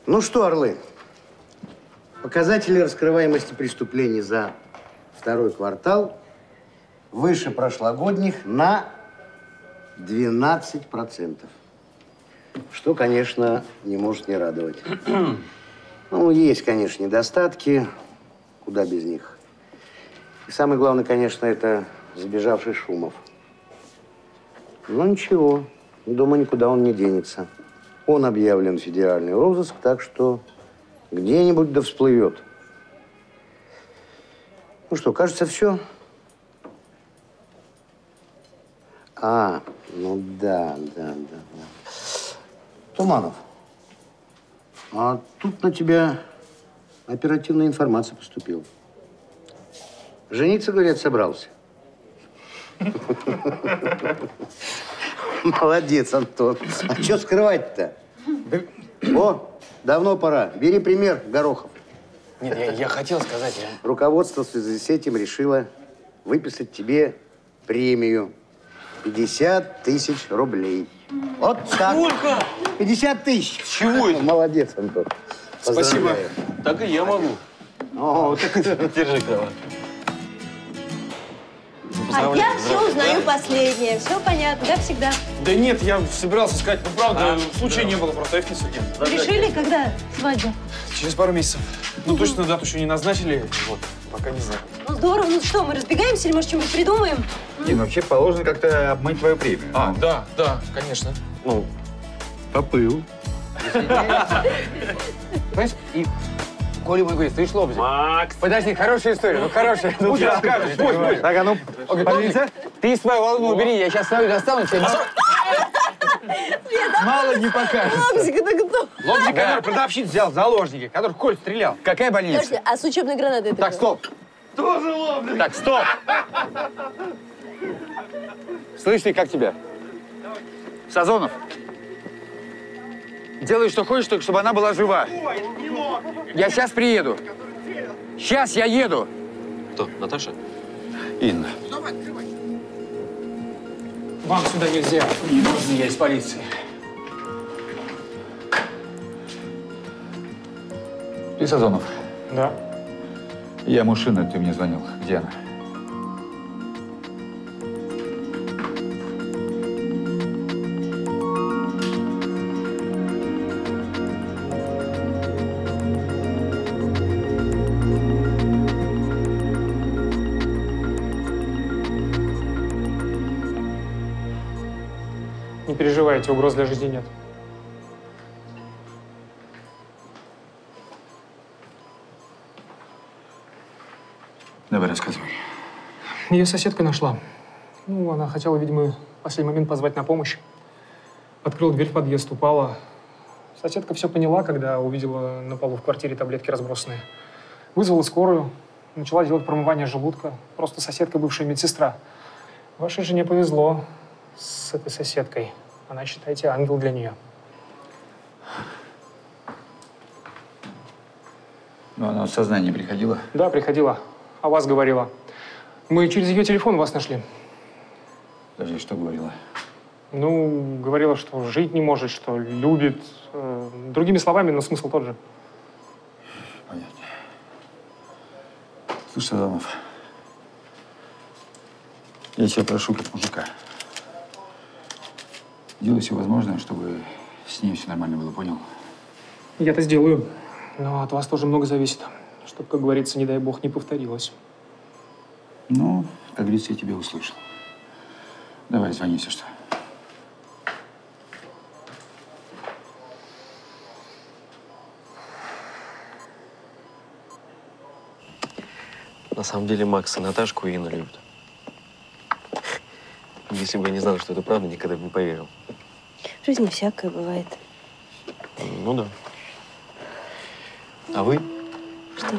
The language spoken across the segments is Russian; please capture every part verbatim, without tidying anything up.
Ну что, орлы, показатели раскрываемости преступлений за второй квартал выше прошлогодних на двенадцать процентов. Что, конечно, не может не радовать. Ну, есть, конечно, недостатки, куда без них. И самое главное, конечно, это сбежавший Шумов. Но ничего, думаю, никуда он не денется. Он объявлен в федеральный розыск, так что где-нибудь да всплывет. Ну что, кажется, все. А, ну да, да, да, да. Туманов, а тут на тебя оперативная информация поступила. Жениться, говорят, собрался. Молодец, Антон. А что скрывать-то? О, давно пора. Бери пример, Горохов. Нет, я, я хотел сказать. Я... Руководство в связи с этим решило выписать тебе премию. пятьдесят тысяч рублей. Вот так. Сколько? пятьдесят тысяч. Чего это? Молодец, Антон. Спасибо. Так и я могу. О, так... Держи, Кава. А я все узнаю да? последнее. Все понятно, да, всегда? Да нет, я собирался сказать, ну правда, а, случая да. не было, просто Евгений Сергеевич. Решили, когда свадьба? Через пару месяцев. Ну, точно дату еще не назначили, вот, пока не знаю. Ну, здорово. Ну что, мы разбегаемся или, может, что-нибудь придумаем? Не, ну, вообще положено как-то обмыть твою премию. А, ну. да, да, конечно. Ну, попыл. Понимаешь, и Коля будет говорить, слышь, Лобзик. Макс! Подожди, хорошая история, ну хорошая. Ну, ты расскажешь, пусть, пусть. Так, а ну, Лобзик, ты свою волну убери, я сейчас свою достану, тебе мало не покажется. Лобзик, это кто? Лобзик, который продавщиц взял в заложники, который Коль стрелял. Какая больница? Подожди, а с учебной гранатой это Так, кто? стоп. Тоже Лобзик. Так, стоп. Слышь ты, как тебя? Сазонов. Делай, что хочешь, только чтобы она была жива. Я сейчас приеду. Сейчас я еду. Кто? Наташа? Инна. Вам сюда нельзя. Не нужно, я из полиции. Ты Сазонов? Да. Я Мушина, ты мне звонил. Где она? Не переживайте, угроз для жизни нет. Давай, рассказывай. Ее соседка нашла. Ну, она хотела, видимо, в последний момент позвать на помощь. Открыла дверь в подъезд, упала. Соседка все поняла, когда увидела на полу в квартире таблетки разбросанные. Вызвала скорую, начала делать промывание желудка. Просто соседка, бывшая медсестра. Вашей жене повезло с этой соседкой. Она, считайте, ангел для нее. Ну, она в сознание приходила? Да, приходила. О вас говорила. Мы через ее телефон вас нашли. Подожди, что говорила? Ну, говорила, что жить не может, что любит. Э, другими словами, но смысл тот же. Понятно. Слушай, Сазонов, я тебя прошу как мужика. Делай все возможное, чтобы с ней все нормально было, понял? Я-то сделаю. Но от вас тоже много зависит. Чтобы, как говорится, не дай бог, не повторилось. Ну, как говорится, я тебя услышал. Давай, звони, если что. На самом деле Макс и Наташку и Инну любят. Если бы я не знал, что это правда, никогда бы не поверил. В жизни всякое бывает. Ну да. А вы? Что?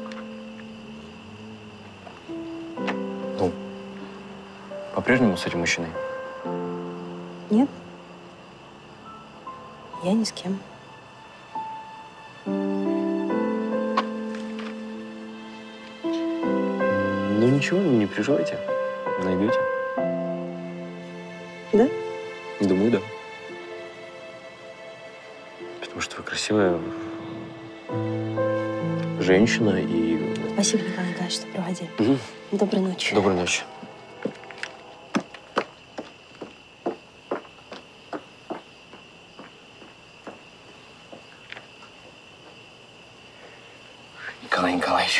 Ну, по-прежнему с этим мужчиной? Нет. Я ни с кем. Ну ничего, не переживайте. Найдете. Да? Думаю, да. Потому что вы красивая женщина и… Спасибо, Николай Николаевич, что проводили. Угу. Доброй ночи. Доброй ночи. Николай Николаевич.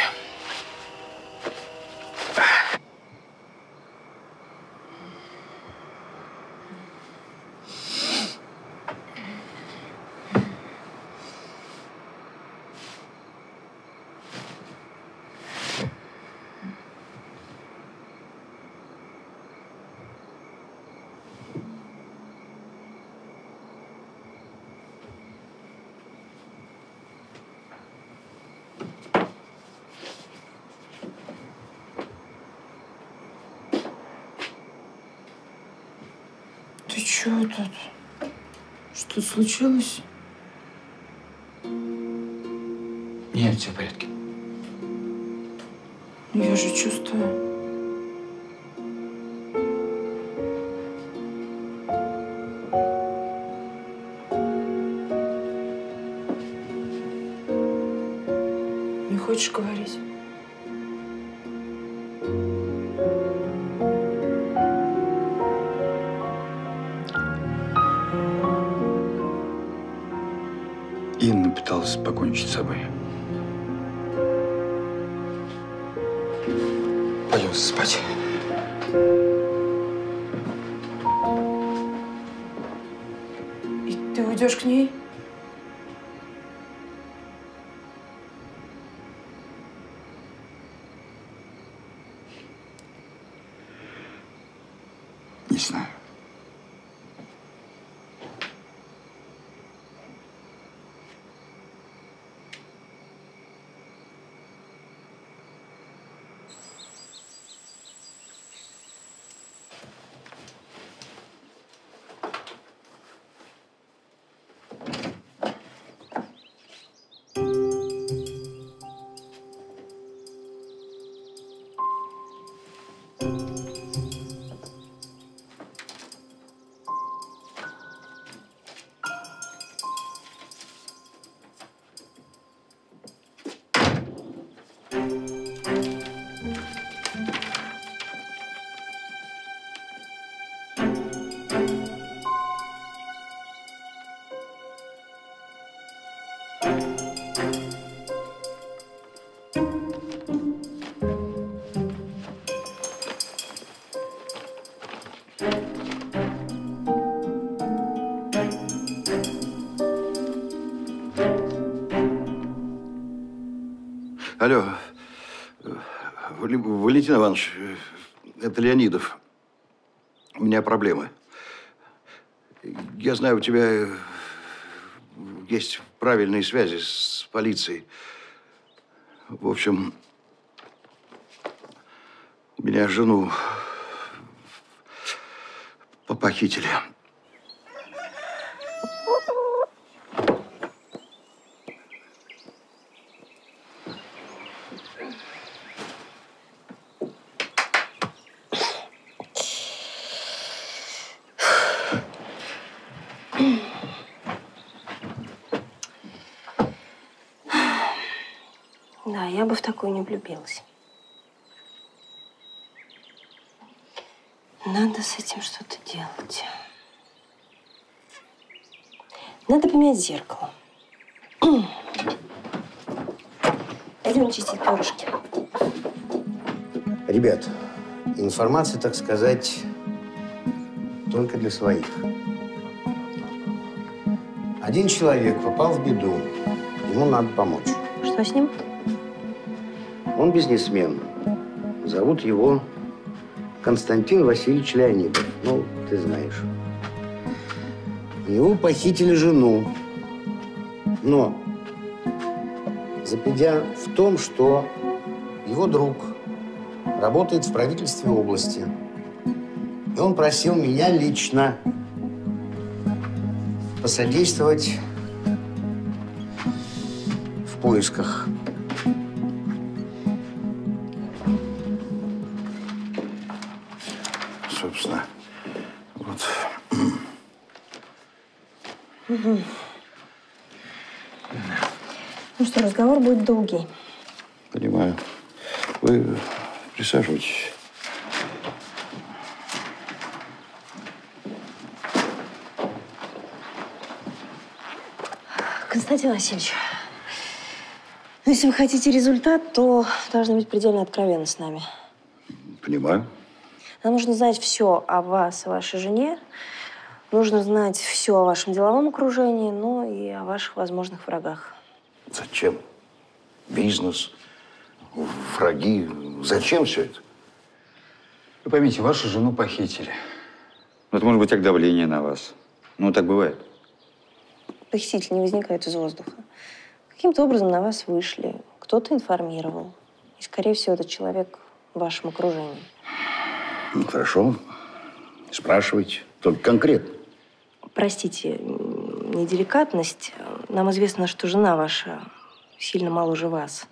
Ты чего тут? Что случилось? Нет, все в порядке. Ну, я же чувствую. Не хочешь говорить? Инна пыталась покончить с собой. Пойдем спать. И ты уйдешь к ней? Не знаю. Алло, Валентин Иванович, это Леонидов. У меня проблемы. Я знаю, у тебя есть правильные связи с полицией. В общем, меня жену похитили. Да, я бы в такую не влюбилась. Надо с этим что-то делать. Надо поменять зеркало. Пойдем чистить перышки. Ребят, информация, так сказать, только для своих. Один человек попал в беду. Ему надо помочь. Что с ним? Он бизнесмен. Зовут его Константин Васильевич Леонидов. Ну, ты знаешь. У него похитили жену. Но запредя в том, что его друг работает в правительстве области. И он просил меня лично посодействовать в поисках. Собственно, вот. Угу. Ну что, разговор будет долгий. Понимаю. Вы присаживайтесь. Константин Васильевич, ну, если вы хотите результат, то должны быть предельно откровенны с нами. Понимаю. Нам нужно знать все о вас и вашей жене. Нужно знать все о вашем деловом окружении, ну и о ваших возможных врагах. Зачем? Бизнес, враги. Зачем все это? Вы поймите, вашу жену похитили. Ну, это может быть как давление на вас. Ну, так бывает. Похитители не возникают из воздуха. Каким-то образом на вас вышли, кто-то информировал. И, скорее всего, этот человек в вашем окружении. Ну, хорошо. Спрашивайте. Только конкретно. Простите, неделикатность. Нам известно, что жена ваша сильно моложе вас.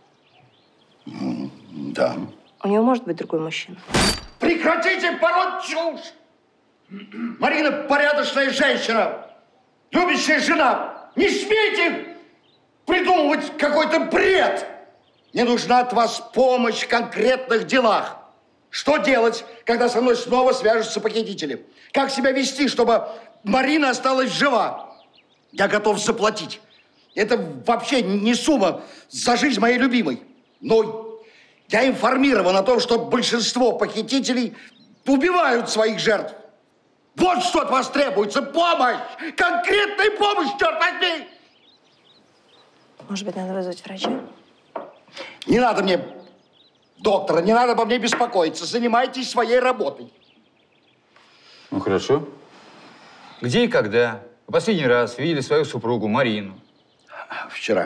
Да. У нее может быть другой мужчина? Прекратите пороть чушь! Марина порядочная женщина, любящая жена. Не смейте придумывать какой-то бред! Мне нужна от вас помощь в конкретных делах. Что делать, когда со мной снова свяжутся похитители? Как себя вести, чтобы Марина осталась жива? Я готов заплатить. Это вообще не сумма за жизнь моей любимой. Но я информирован о том, что большинство похитителей убивают своих жертв. Вот что от вас требуется. Помощь! Конкретная помощь, черт возьми! Может быть, надо вызвать врача? Не надо мне доктора, не надо обо мне беспокоиться. Занимайтесь своей работой. Ну, хорошо. Где и когда вы последний раз видели свою супругу Марину? Вчера.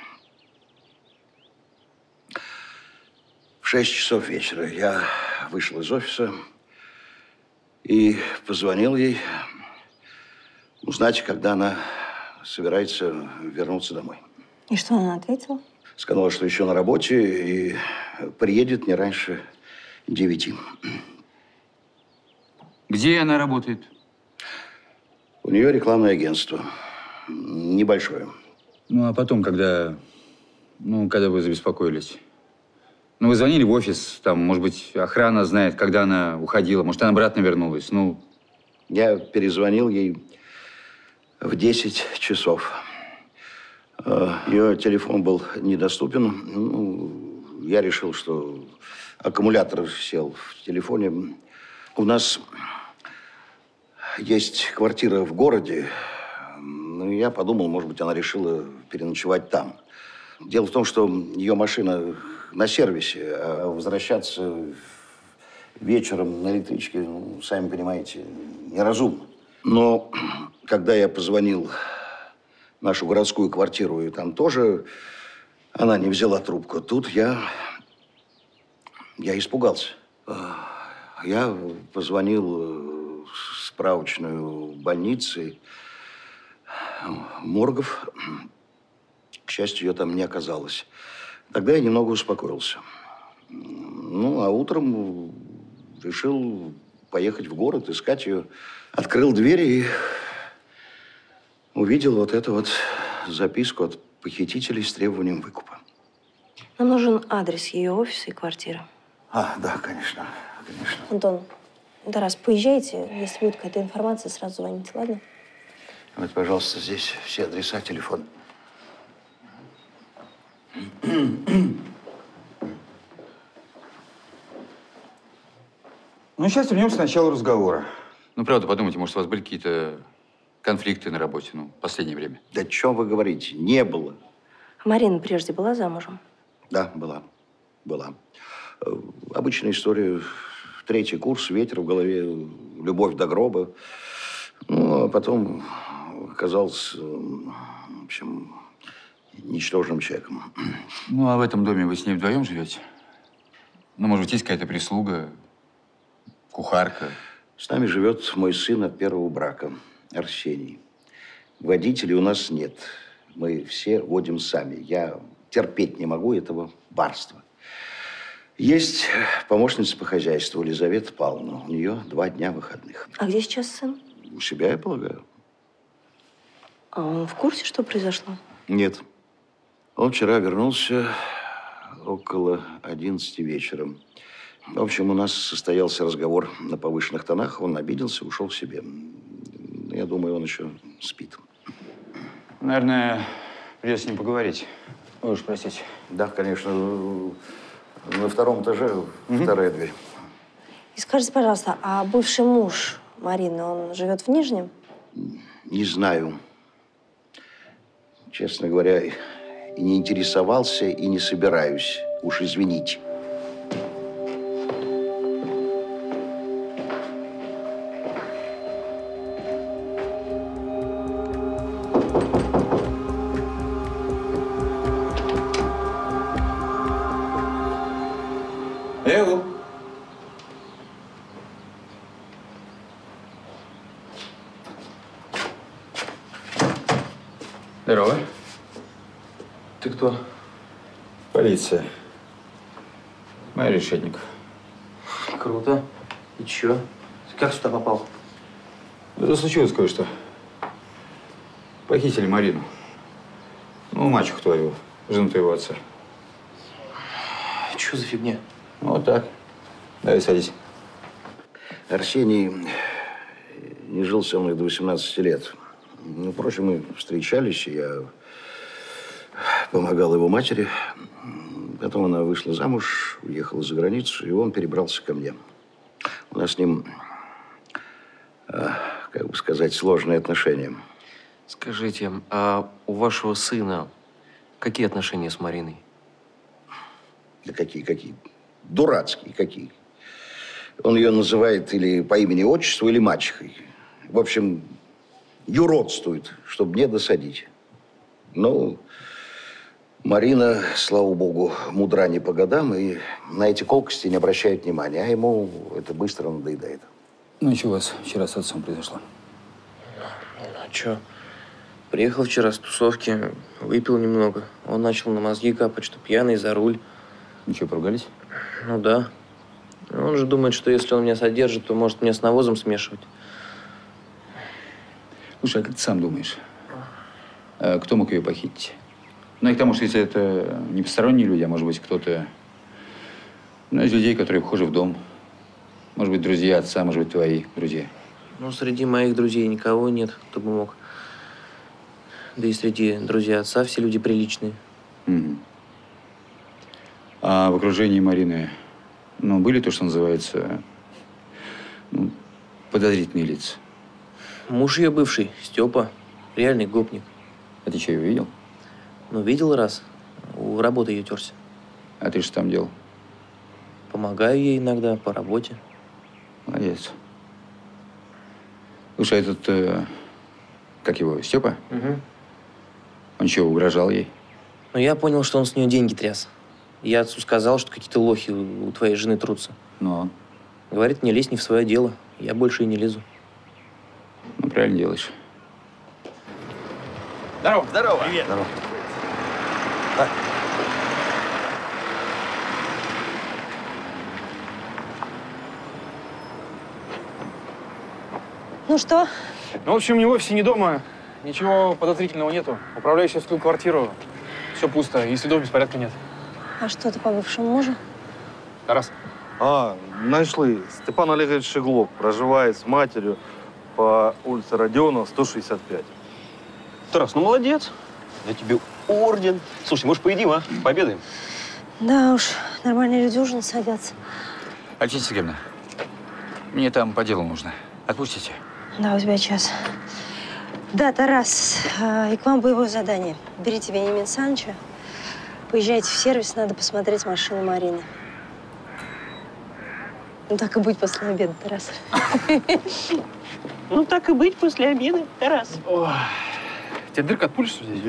В шесть часов вечера я вышел из офиса и позвонил ей узнать, когда она собирается вернуться домой. И что она ответила? Сказала, что еще на работе и приедет не раньше девяти. Где она работает? У нее рекламное агентство. Небольшое. Ну, а потом, когда, ну, когда вы забеспокоились? Ну, вы звонили в офис, там, может быть, охрана знает, когда она уходила, может, она обратно вернулась, ну… Я перезвонил ей в десять часов. Ее телефон был недоступен. Ну, я решил, что аккумулятор сел в телефоне. У нас есть квартира в городе. Ну, я подумал, может быть, она решила переночевать там. Дело в том, что ее машина на сервисе, а возвращаться вечером на электричке, ну, сами понимаете, неразумно. Но когда я позвонил в нашу городскую квартиру, и там тоже она не взяла трубку, тут я, я испугался. Я позвонил в справочную больницу моргов. К счастью, ее там не оказалось. Тогда я немного успокоился. Ну, а утром решил поехать в город, искать ее. Открыл дверь и увидел вот эту вот записку от похитителей с требованием выкупа. Нам нужен адрес ее офиса и квартиры. А, да, конечно, конечно. Антон, Тарас, поезжайте. Если будет какая-то информация, сразу звоните, ладно? Вот, пожалуйста, здесь все адреса, телефон. Ну, сейчас вернемся к началу разговора. Ну, правда, подумайте, может, у вас были какие-то конфликты на работе, ну, в последнее время? Да что вы говорите? Не было. Марина прежде была замужем? Да, была. Была. Э, Обычная история. Третий курс, ветер в голове, любовь до гроба. Ну, а потом оказался, в общем, ничтожным человеком. Ну, а в этом доме вы с ней вдвоем живете? Ну, может быть, есть какая-то прислуга, кухарка? С нами живет мой сын от первого брака, Арсений. Водителей у нас нет. Мы все водим сами. Я терпеть не могу этого барства. Есть помощница по хозяйству Елизавета Павловна. У нее два дня выходных. А где сейчас сын? У себя, я полагаю. А он в курсе, что произошло? Нет. Он вчера вернулся около одиннадцати вечера. В общем, у нас состоялся разговор на повышенных тонах. Он обиделся, ушел к себе. Я думаю, он еще спит. Наверное, придется с ним поговорить. Вы уж простите. Да, конечно. На втором этаже, угу. Вторая дверь. И скажите, пожалуйста, а бывший муж Марины, он живет в Нижнем? Не знаю. Честно говоря, и не интересовался, и не собираюсь. Уж извините. Эу! Здорово. Ты кто? Полиция. Майор Решетников. Круто. И чё? Ты как сюда попал? Да случилось кое-что. Похитили Марину. Ну, мачеху твою, жену твоего отца. Чё за фигня? Вот так. Давай, садись. Арсений не жил со мной до восемнадцати лет. Ну, впрочем, мы встречались, и я помогал его матери. Потом она вышла замуж, уехала за границу, и он перебрался ко мне. У нас с ним, как бы сказать, сложные отношения. Скажите, а у вашего сына какие отношения с Мариной? Да какие, какие? Дурацкие какие. Он ее называет или по имени-отчеству, или мачехой. В общем, юродствует, чтобы мне досадить. Ну, Марина, слава богу, мудра не по годам, и на эти колкости не обращает внимания, а ему это быстро надоедает. Ну, что у вас вчера с отцом произошло? Ну, чё? Приехал вчера с тусовки, выпил немного. Он начал на мозги капать, что пьяный за руль. Ничего, поругались? Ну да. Он же думает, что если он меня содержит, то может меня с навозом смешивать. Слушай, а как ты сам думаешь, а кто мог ее похитить? Ну, и к тому, что если это не посторонние люди, а может быть кто-то, ну, из людей, которые вхожи в дом. Может быть, друзья отца, может быть, твои друзья. Ну, среди моих друзей никого нет, кто бы мог. Да и среди друзей отца все люди приличные. Угу. А в окружении Марины, ну, были то, что называется, ну, подозрительные лица? Муж ее бывший, Степа, реальный гопник. А ты что, его видел? Ну, видел раз. У работы ее терся. А ты что там делал? Помогаю ей иногда по работе. Молодец. Слушай, а этот, э, как его, Степа? Угу. Он что, угрожал ей? Ну, я понял, что он с нее деньги тряс. Я отцу сказал, что какие-то лохи у, у твоей жены трутся. Ну? Говорит, не лезь не в свое дело. Я больше и не лезу. Ну, правильно делаешь. Здорово. Здорово. Привет. Здорово. А. Ну что? Ну, в общем, ни в офисе, ни дома. Ничего подозрительного нету. Управляющий вскрыл квартиру. Все пусто, и следов беспорядка нет. А что, ты по бывшему мужу? Тарас. А, нашли. Степан Олегович Шеглов проживает с матерью по улице Родионова, сто шестьдесят пять. Тарас, ну молодец. Я тебе орден. Слушай, может, поедим, а? Пообедаем? Да уж, нормальные люди ужин садятся. Алексей Сергеевна, мне там по делу нужно. Отпустите? Да, у тебя час. Да, Тарас, и к вам боевое задание. Берите Вениамина Саныча, поезжайте в сервис, надо посмотреть машину Марины. Ну, так и быть после обеда, Тарас. Ну, так и быть после обеда, Тарас. Тебе дырка от пули, что здесь?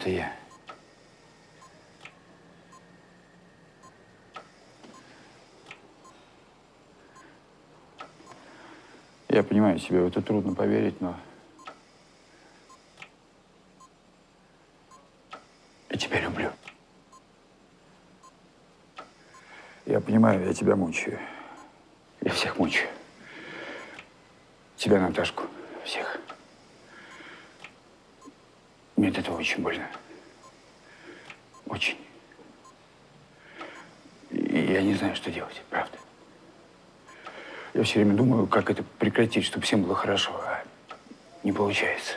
Это я. Я понимаю, себе в это трудно поверить, но я тебя люблю. Я понимаю, я тебя мучаю. Я всех мучаю. Тебя, Наташку, всех. Мне от этого очень больно. Очень. И я не знаю, что делать, правда. Я все время думаю, как это прекратить, чтобы всем было хорошо, а не получается.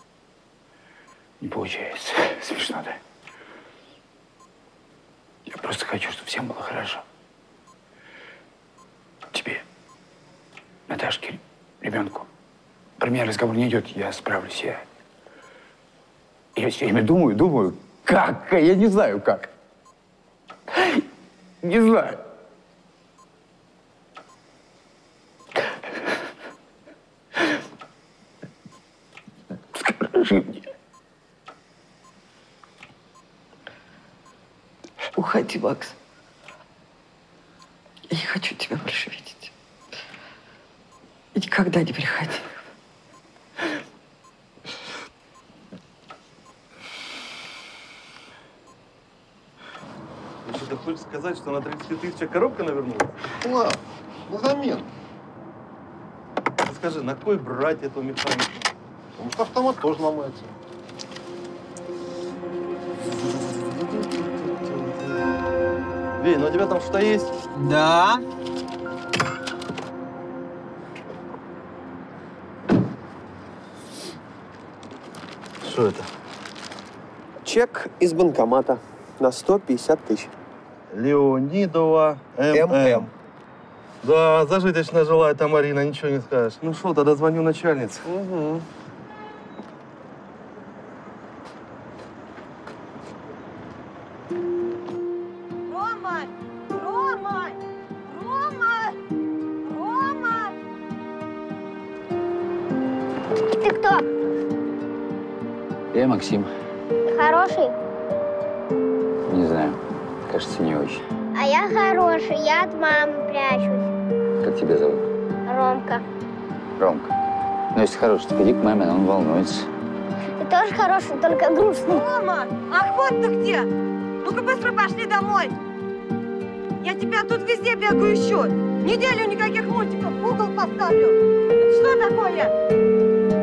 Не получается. Смешно, да? Я просто хочу, чтобы всем было хорошо. Тебе, Наташке, ребенку. Про меня разговор не идет, я справлюсь, я... Я все время думаю, думаю, как? Я не знаю, как. Не знаю. Скажи мне. Уходи, Макс. Я не хочу тебя больше видеть. И никогда не приходи. Ты хочешь сказать, что на тридцать тысяч коробка навернулась? Ладно, на замену. Скажи, на кой брать эту механику? Потому что автомат тоже ломается. Вей, ну у тебя там что-то есть? Да. Что это? Чек из банкомата на сто пятьдесят тысяч. Леонидова эм эм. Да, зажиточно жила эта Марина, ничего не скажешь. Ну что, тогда звоню начальнице. Угу. Рома! Рома! Рома! Рома! Ты кто? Я Максим. Хороший? Не знаю. Кажется, не очень. А я хороший, я от мамы прячусь. Как тебя зовут? Ромка. Ромка. Ну, если хороший, то иди к маме, он волнуется. Ты тоже хороший, только грустный. Рома! Ах, вот ты где! Ну-ка быстро пошли домой! Я тебя тут везде бегаю еще. Неделю никаких мультиков, в угол поставлю. Это что такое?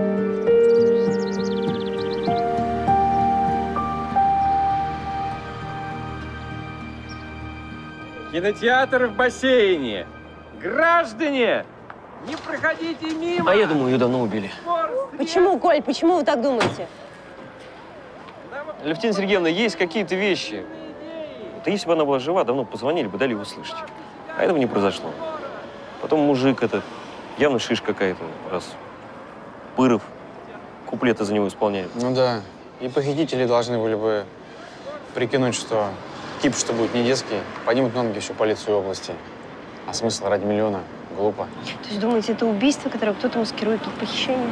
Кинотеатр в бассейне. Граждане, не проходите мимо. А я думаю, ее давно убили. Почему, Коль, почему вы так думаете? Алевтина Сергеевна, есть какие-то вещи. Да если бы она была жива, давно позвонили бы, дали услышать. А этого не произошло. Потом мужик этот, явно шиш какая-то, раз Пыров куплеты за него исполняет. Ну да. И похитители должны были бы прикинуть, что тип, что будет не детский, поднимут на ноги всю полицию области. А смысл ради миллиона? Глупо. То есть думаете, это убийство, которое кто-то маскирует под похищение?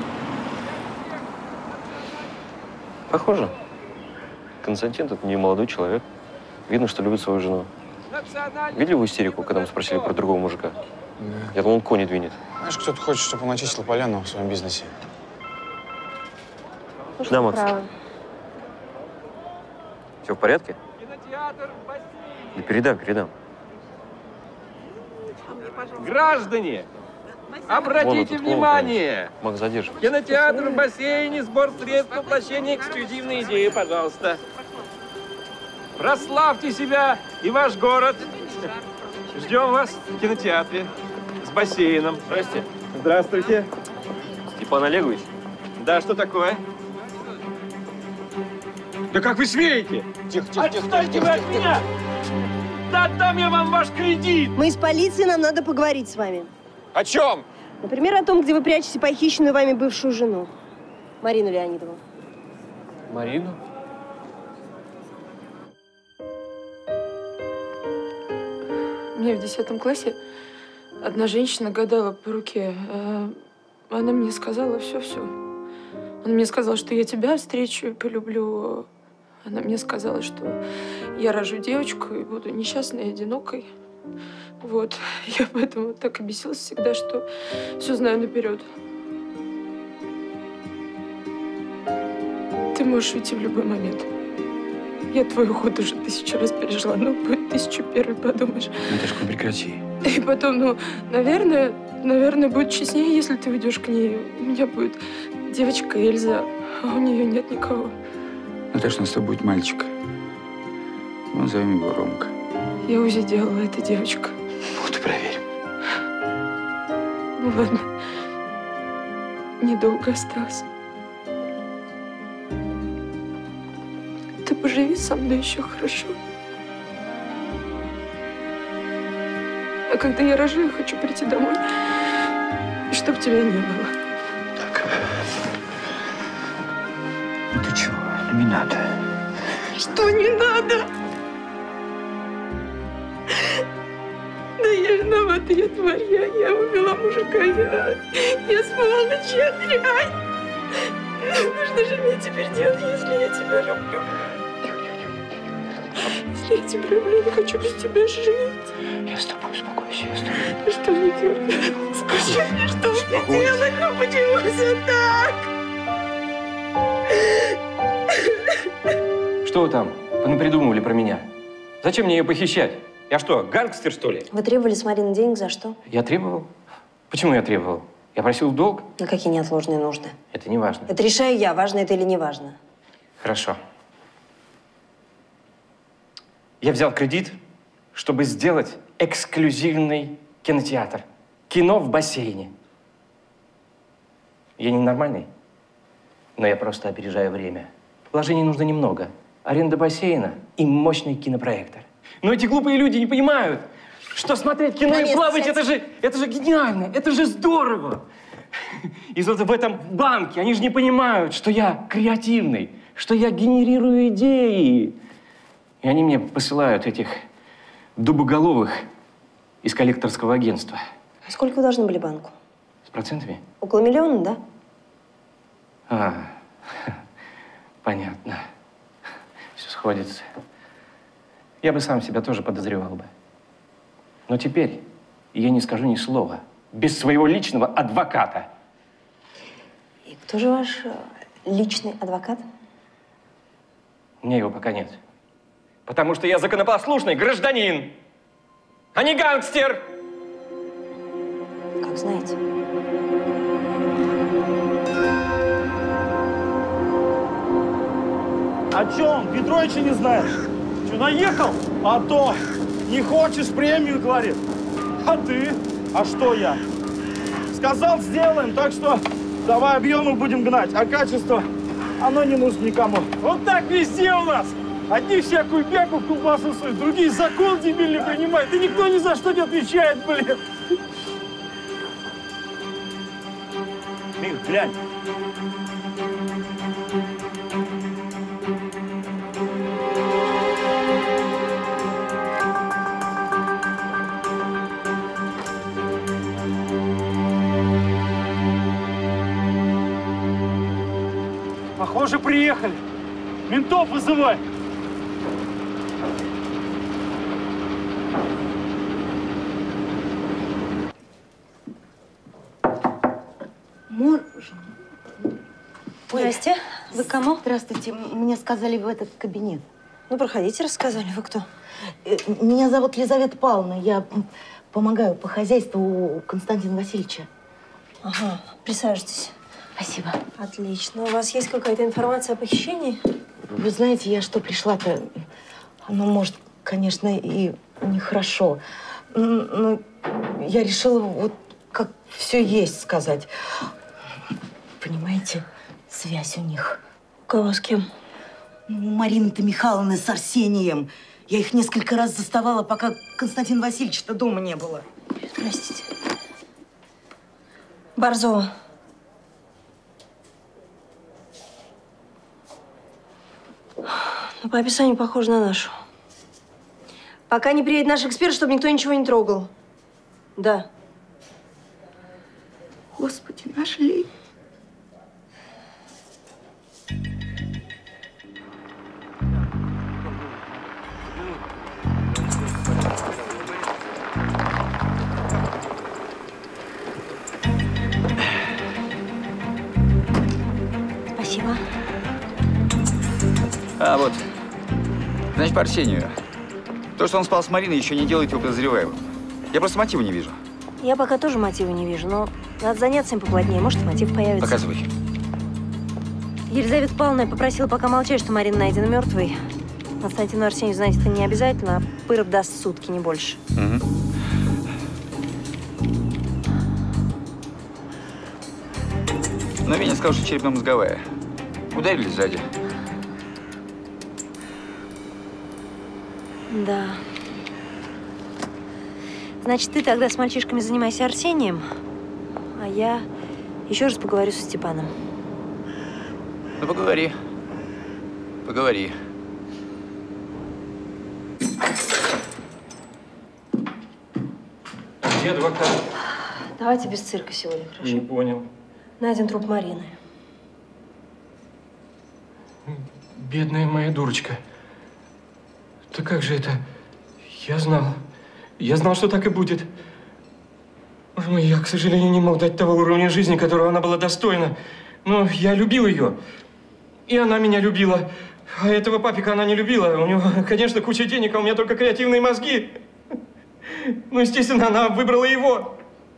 Похоже. Константин тут не молодой человек. Видно, что любит свою жену. Видели вы истерику, когда мы спросили про другого мужика? Да. Я думал, он кони двинет. Знаешь, кто-то хочет, чтобы он очистил поляну в своем бизнесе. Может, Да, Макс. правы. Все в порядке? Да передам, передам. Граждане, обратите Вон внимание. Макс, задерживай. Кинотеатр в бассейне, сбор средств воплощения эксклюзивной идеи, пожалуйста. Прославьте себя и ваш город. Ждем вас в кинотеатре с бассейном. Здрасте. Здравствуйте. Степан Олегович? Да, что такое? Да как вы смеете? Тихо, тихо, тихо. Отстаньте вы от меня! Да отдам я вам ваш кредит! Мы из полиции, нам надо поговорить с вами. О чем? Например, о том, где вы прячете похищенную вами бывшую жену, Марину Леонидову. Марину? Мне в десятом классе одна женщина гадала по руке. А она мне сказала все-все. Она мне сказала, что я тебя встречу и полюблю, Она мне сказала, что я рожу девочку и буду несчастной и одинокой. Вот. Я поэтому так и бесилась всегда, что все знаю наперед. Ты можешь уйти в любой момент. Я твой уход уже тысячу раз пережила, но будет тысячу первый, подумаешь. Наташка, прекрати. И потом, ну, наверное, наверное, будет честнее, если ты уйдешь к ней. У меня будет девочка Эльза, а у нее нет никого. Наташа, у нас с тобой будет мальчик. Мы назовем его Ромка. Я УЗИ делала, это девочка. Вот и проверим. Ну ладно. Недолго осталось. Ты поживи со мной еще хорошо. А когда я рожаю, я хочу прийти домой, и чтоб тебя не было. Так. Ты чего? Ну, не надо. Что не надо? Да я виновата, я тварь, я, я убила мужика, я, я сволочь, я дрянь. Ну что же мне теперь делать, если я тебя люблю? Если я тебя люблю, я не хочу без тебя жить. Я с тобой, успокойся, я с тобой. Что мне делать? Скажи мне, что мне делать? Ну почему все так? Что вы там понапридумывали про меня? Зачем мне ее похищать? Я что, гангстер, что ли? Вы требовали с Марины денег за что? Я требовал? Почему я требовал? Я просил в долг? На какие неотложные нужды? Это не важно. Это решаю я, важно это или не важно. Хорошо. Я взял кредит, чтобы сделать эксклюзивный кинотеатр. Кино в бассейне. Я не нормальный, но я просто опережаю время. Вложений нужно немного. Аренда бассейна и мощный кинопроектор. Но эти глупые люди не понимают, что смотреть кино и плавать, это же, это же гениально, это же здорово. И вот в этом банке они же не понимают, что я креативный, что я генерирую идеи. И они мне посылают этих дубоголовых из коллекторского агентства. Сколько вы должны были банку? С процентами? Около миллиона, да? А, понятно. Все сходится. Я бы сам себя тоже подозревал бы. Но теперь я не скажу ни слова без своего личного адвоката. И кто же ваш э, личный адвокат? У меня его пока нет. Потому что я законопослушный гражданин, а не гангстер. Как знаете. О чем? Петровича не знаешь? Что, наехал? А то! Не хочешь премию, говорит. А ты? А что я? Сказал, сделаем, так что давай объемы будем гнать, а качество, оно не нужно никому. Вот так везде у нас. Одни всякую пеку в колбасу суют, другие закон дебильный принимают, и никто ни за что не отвечает, блин. Мих, глянь. Похоже, приехали. Ментов вызывай. Можно? Здрасте. Вы к кому? Здравствуйте. Мне сказали в этот кабинет. Ну, проходите, рассказали. Вы кто? Меня зовут Лизавета Павловна. Я помогаю по хозяйству у Константина Васильевича. Ага. Присаживайтесь. Спасибо. Отлично. У вас есть какая-то информация о похищении? Вы знаете, я что пришла-то, оно может, конечно, и нехорошо. Но я решила вот как все есть сказать. Понимаете, связь у них. У кого с кем? У Марины-то Михайловны с Арсением. Я их несколько раз заставала, пока Константина Васильевича-то дома не было. Простите. Борзова. Ну, по описанию похоже на нашу. Пока не приедет наш эксперт, чтобы никто ничего не трогал. Да. Господи, нашли. Значит, по Арсению. То, что он спал с Мариной, еще не делает его подозреваемым. Я просто мотива не вижу. Я пока тоже мотива не вижу, но надо заняться им поплотнее. Может, и мотив появится. Показывай. Елизавета Павловна попросила пока молчать, что Марина найдена мертвой. Константину Арсению, знаете, это не обязательно, а Пыров даст сутки, не больше. Угу. Но Веня сказал, что черепно-мозговая. Ударили сзади. Да. Значит, ты тогда с мальчишками занимайся Арсением, а я еще раз поговорю со Степаном. Ну, поговори. Поговори. Где адвокат? Давайте без цирка сегодня, хорошо? Не понял. Найден труп Марины. Бедная моя дурочка. Да как же это? Я знал. Я знал, что так и будет. Боже мой, я, к сожалению, не мог дать того уровня жизни, которого она была достойна. Но я любил ее. И она меня любила. А этого папика она не любила. У него, конечно, куча денег, а у меня только креативные мозги. Ну, естественно, она выбрала его.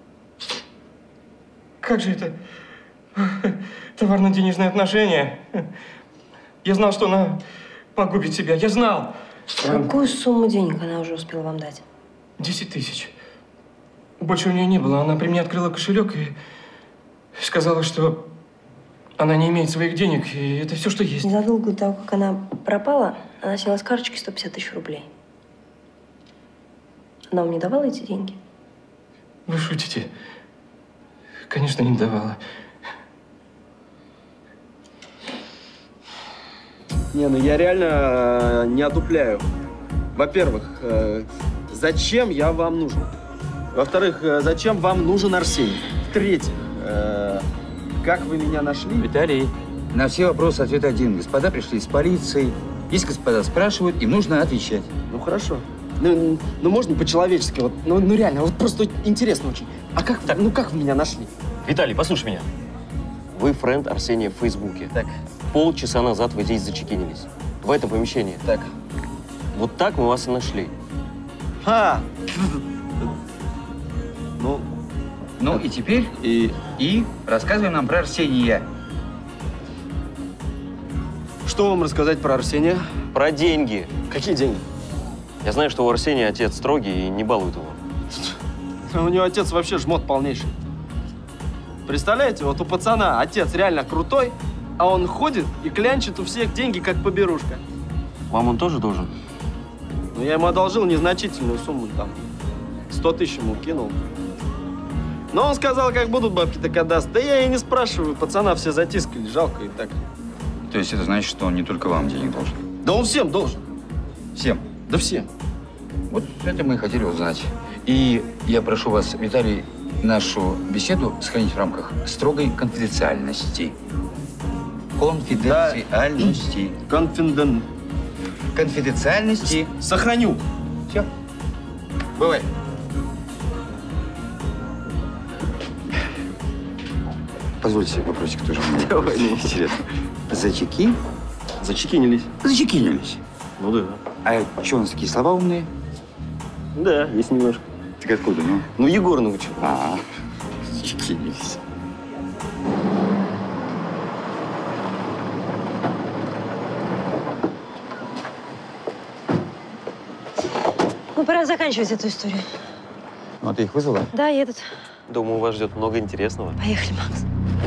Как же это? Товарно-денежные отношения. Я знал, что она погубит себя. Я знал. Какую сумму денег она уже успела вам дать? Десять тысяч. Больше у нее не было. Она при мне открыла кошелек и сказала, что она не имеет своих денег, и это все, что есть. Незадолго до того, как она пропала, она сняла с карточки сто пятьдесят тысяч рублей. Она вам не давала эти деньги? Вы шутите? Конечно, не давала. Не, ну я реально э, не одупляю. Во-первых, э, зачем я вам нужен? Во-вторых, э, зачем вам нужен Арсений? В-третьих, э, как вы меня нашли? Виталий, на все вопросы ответ один. Господа пришли из полиции. Если господа спрашивают, им нужно отвечать. Ну хорошо. Ну, ну можно по-человечески, вот, ну, ну реально, вот просто интересно очень. А как, так, ну как вы меня нашли? Виталий, послушай меня. Вы френд Арсения в Фейсбуке. Так. Полчаса назад вы здесь зачекинились. В этом помещении. Так. Вот так мы вас и нашли. А! Ну, ну и теперь и, и рассказывай нам про Арсения. Что вам рассказать про Арсения? Про деньги. Какие деньги? Я знаю, что у Арсения отец строгий и не балует его. У него отец вообще жмот полнейший. Представляете, вот у пацана отец реально крутой, а он ходит и клянчит у всех деньги, как поберушка. Вам он тоже должен? Ну, я ему одолжил незначительную сумму, там, сто тысяч ему кинул. Но он сказал, как будут бабки, так отдаст. Да я и не спрашиваю, пацана все затискали, жалко и так. То есть это значит, что он не только вам денег должен? Да он всем должен. Всем? Да всем. Вот это мы и хотели узнать. И я прошу вас, Виталий, нашу беседу сохранить в рамках строгой конфиденциальности. Конфиденциальности. Да. Конфиден... Конфиденциальности. Сохраню. Все. Бывай. Позвольте себе вопросик тоже. Давай. Мне интересно. Зачеки? Зачекинились. Зачекинились. Ну да. А что у нас такие слова умные? Да, есть немножко. Так откуда, ну? Ну, Егор научил. А, зачекинились. Ну, пора заканчивать эту историю. Ну, а ты их вызвала? Да, едут. Думаю, вас ждет много интересного. Поехали, Макс.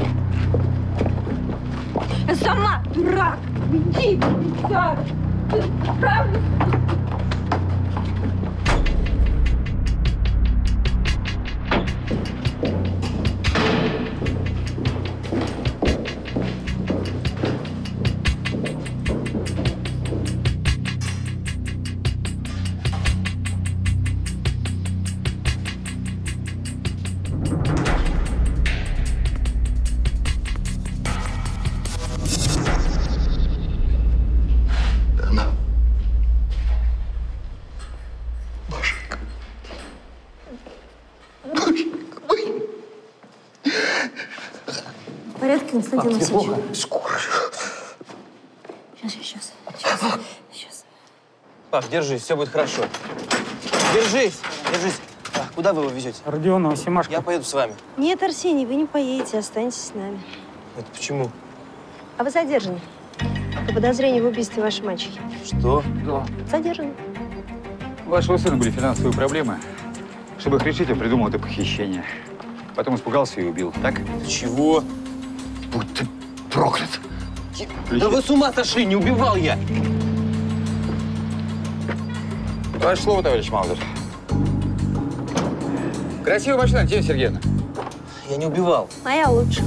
Я сама, дурак! Иди, дурак! Ты правда? В порядке, Константин Васильевич? Скоро. Сейчас, сейчас, сейчас. Сейчас. Пап, держись, все будет хорошо. Держись, держись. А, куда вы его везете? Родионова, Семашко. Я поеду с вами. Нет, Арсений, вы не поедете, останетесь с нами. Это почему? А вы задержаны. По подозрению в убийстве вашей мачехи. Что? Да. Задержаны. У вашего сына были финансовые проблемы. Чтобы их решить, он придумал это похищение. Потом испугался и убил, так? Чего? Будь ты проклят. Да вы с ума сошли, не убивал я! Ваше слово, товарищ Маузер. Красивая машина, Татьяна Сергеевна. Я не убивал. Моя лучше.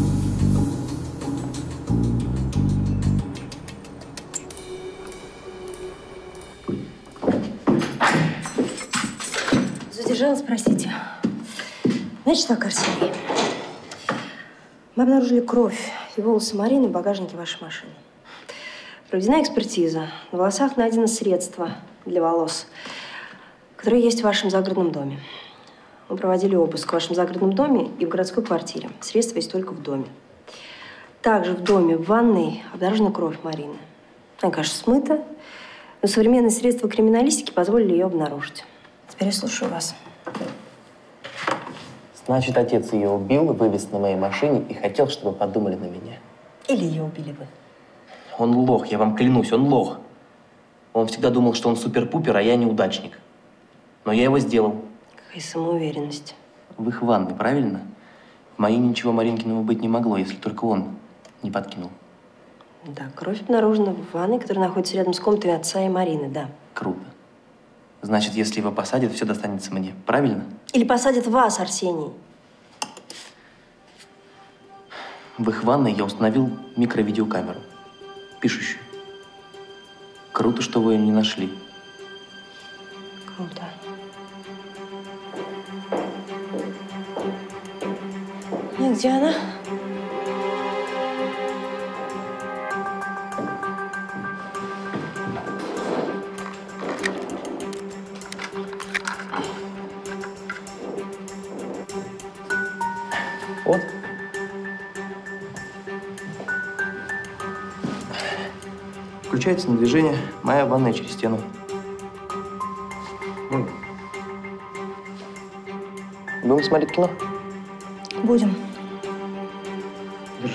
Задержалась, простите. Значит так, Арсений. Мы обнаружили кровь и волосы Марины в багажнике вашей машины. Проведена экспертиза. На волосах найдено средство для волос, которое есть в вашем загородном доме. Мы проводили обыск в вашем загородном доме и в городской квартире. Средство есть только в доме. Также в доме, в ванной обнаружена кровь Марины. Она, конечно, смыта, но современные средства криминалистики позволили ее обнаружить. Теперь я слушаю вас. Значит, отец ее убил, вывез на моей машине и хотел, чтобы подумали на меня. Или ее убили вы. Он лох, я вам клянусь, он лох. Он всегда думал, что он супер-пупер, а я неудачник. Но я его сделал. Какая самоуверенность. В их ванной, правильно? В моей ничего Маринкиного быть не могло, если только он не подкинул. Да, кровь обнаружена в ванной, которая находится рядом с комнатой отца и Марины, да. Круто. Значит, если его посадят, все достанется мне, правильно? Или посадят вас, Арсений. В их ванной я установил микровидеокамеру, пишущую. Круто, что вы ее не нашли. Круто. И где она? Вот. Включается на движение моя ванная через стену. Будем смотреть кино? Будем. Держи.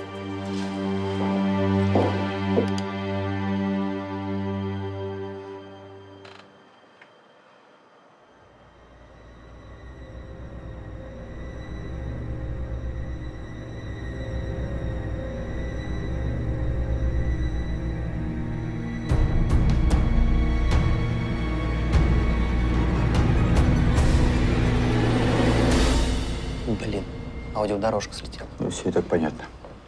Блин, аудиодорожка слетела. Ну, все и так понятно.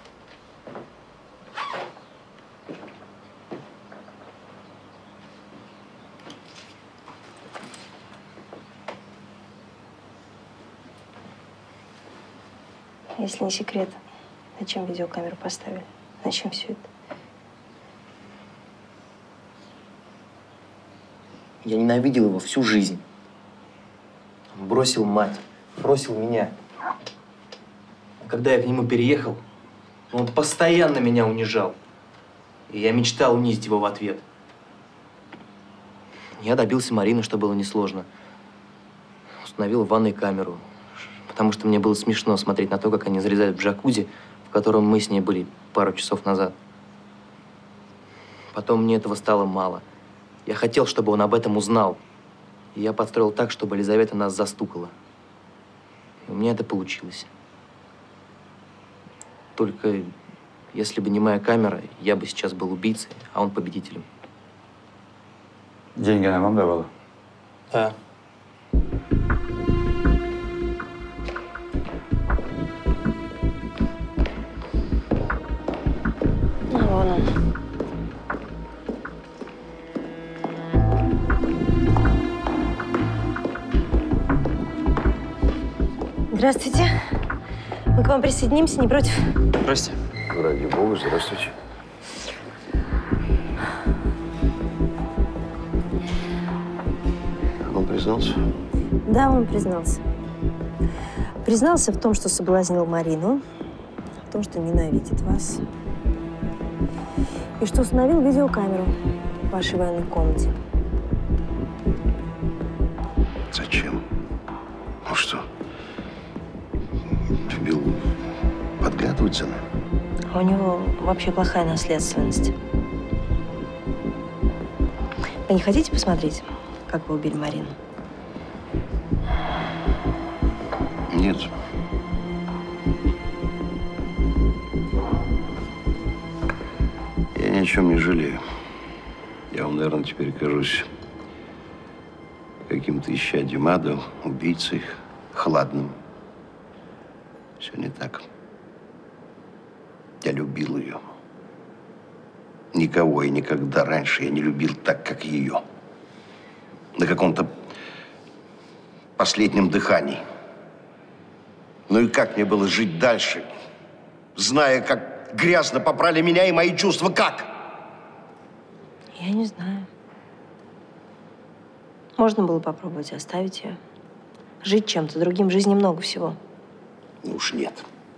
Если не секрет, зачем видеокамеру поставили? Зачем все это? Я ненавидел его всю жизнь. Он бросил мать, бросил меня. А когда я к нему переехал, он постоянно меня унижал. И я мечтал унизить его в ответ. Я добился Марины, что было несложно. Установил в ванной камеру, потому что мне было смешно смотреть на то, как они залезают в джакузи, в котором мы с ней были пару часов назад. Потом мне этого стало мало. Я хотел, чтобы он об этом узнал. И я подстроил так, чтобы Елизавета нас застукала. И у меня это получилось. Только если бы не моя камера, я бы сейчас был убийцей, а он победителем. Деньги она вам давала? Да. Ну, вон он. Здравствуйте. Мы к вам присоединимся, не против? Здрасте. Ради бога, здравствуйте. Он признался? Да, он признался. Признался в том, что соблазнил Марину, в том, что ненавидит вас, и что установил видеокамеру в вашей ванной комнате. Ну что, Билл подглядывает за нами? А у него вообще плохая наследственность. Вы не хотите посмотреть, как вы убили Марину? Нет. Я ни о чем не жалею. Я вам, наверное, теперь кажусь каким-то исчадьем ада, убийцей, хладным. Все не так. Я любил ее. Никого и никогда раньше я не любил так, как ее. На каком-то последнем дыхании. Ну и как мне было жить дальше, зная, как грязно попрали меня и мои чувства? Как? Я не знаю. Можно было попробовать оставить ее. Жить чем-то другим. В жизни много всего. Ну уж нет.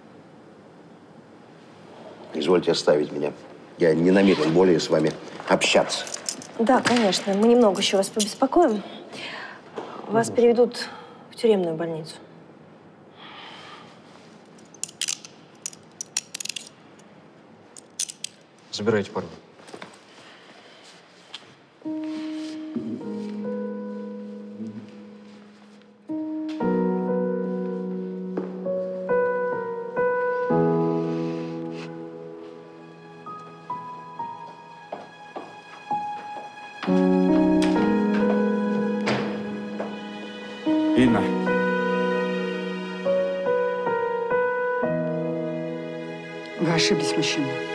Извольте оставить меня. Я не намерен более с вами общаться. Да, конечно. Мы немного еще вас побеспокоим. Вас переведут в тюремную больницу. Забирайте парня. Инна. Вы ошиблись, мужчина.